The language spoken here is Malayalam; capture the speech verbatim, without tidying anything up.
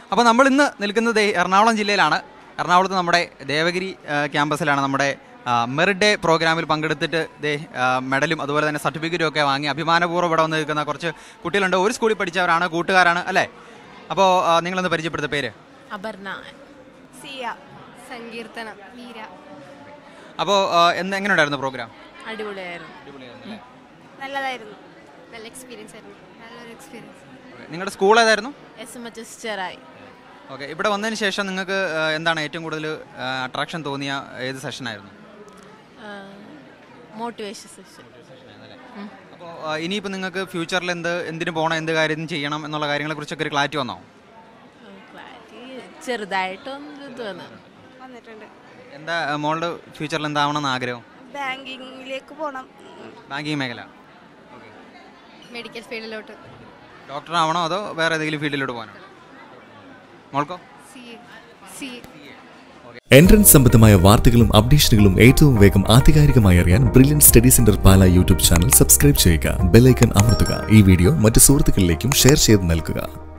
അപ്പോൾ നമ്മൾ ഇന്ന് നിൽക്കുന്നത് എറണാകുളം ജില്ലയിലാണ്. എറണാകുളത്ത് നമ്മുടെ ദേവഗിരി ക്യാമ്പസിലാണ് നമ്മുടെ മെറിറ്റ് ഡേ പ്രോഗ്രാമിൽ പങ്കെടുത്തിട്ട് ദേ മെഡലും അതുപോലെ തന്നെ സർട്ടിഫിക്കറ്റും ഒക്കെ വാങ്ങി അഭിമാനപൂർവ്വം ഇവിടെ വന്ന് നിൽക്കുന്ന കുറച്ച് കുട്ടികളുണ്ട്. ഒരു സ്കൂളിൽ പഠിച്ചവരാണ്, കൂട്ടുകാരാണ് അല്ലേ? അപ്പോൾ നിങ്ങളൊന്ന് പരിചയപ്പെടുത്ത പേര്? അപർണ, സിയ, സങ്കീർത്തന, മീര. അപ്പോൾ എന്ന് എങ്ങനെയുണ്ടായിരുന്നു പ്രോഗ്രാം? അടിപൊളിയായിരുന്നു. നല്ലതായിരുന്നു, നല്ല എക്സ്പീരിയൻസ് ആയിരുന്നു, നല്ലൊരു എക്സ്പീരിയൻസ്. നിങ്ങളുടെ സ്കൂൾ ഏതായിരുന്നു? S M H S Cherai. Okay, ഇവിടെ വന്നതിന് ശേഷം നിങ്ങൾക്ക് എന്താണ് ഏറ്റവും കൂടുതൽ അട്രാക്ഷൻ തോന്നിയ ഏത് സെഷനായിരുന്നു? Motivation session. അപ്പോൾ ഇനിയിപ്പോൾ നിങ്ങൾക്ക് ഫ്യൂച്ചറിൽ എന്ത് എന്തിനു പോകണം, എന്ത് കാര്യം ചെയ്യണം എന്നുള്ള കാര്യങ്ങളെ കുറിച്ചൊക്കെ ഒരു ക്ലാരിറ്റി വന്നോ? ക്ലാരിറ്റി ചെറുതായിട്ടൊന്നും ഇത് വന്നിട്ടുണ്ട്. എന്താ മോളുടെ ഫ്യൂച്ചറിൽ എന്താവണമെന്ന് ആഗ്രഹം? ബാങ്കിങ്ങിലേക്ക് പോകണം. ബാങ്കിങ് മേഖല, മെഡിക്കൽ ഫീൽഡിലോട്ട്. ഡോക്ടർ ആവണോ അതോ വേറെ ഏതെങ്കിലും ഫീൽഡിലോട്ട് പോകാനോ? മോൾക്കോ? സി സി എൻട്രൻസ് സംബന്ധമായ വാർത്തകളും അപ്ഡേഷനുകളും ഏറ്റവും വേഗം ആധികാരികമായി അറിയാൻ Brilliant Study Centre Pala YouTube channel subscribe ചെയ്യുക. ബെൽ ഐക്കൺ അമർത്തുക. ഈ വീഡിയോ മറ്റ് സുഹൃത്തുക്കളിലേക്കും ഷെയർ ചെയ്ത് നൽകുക.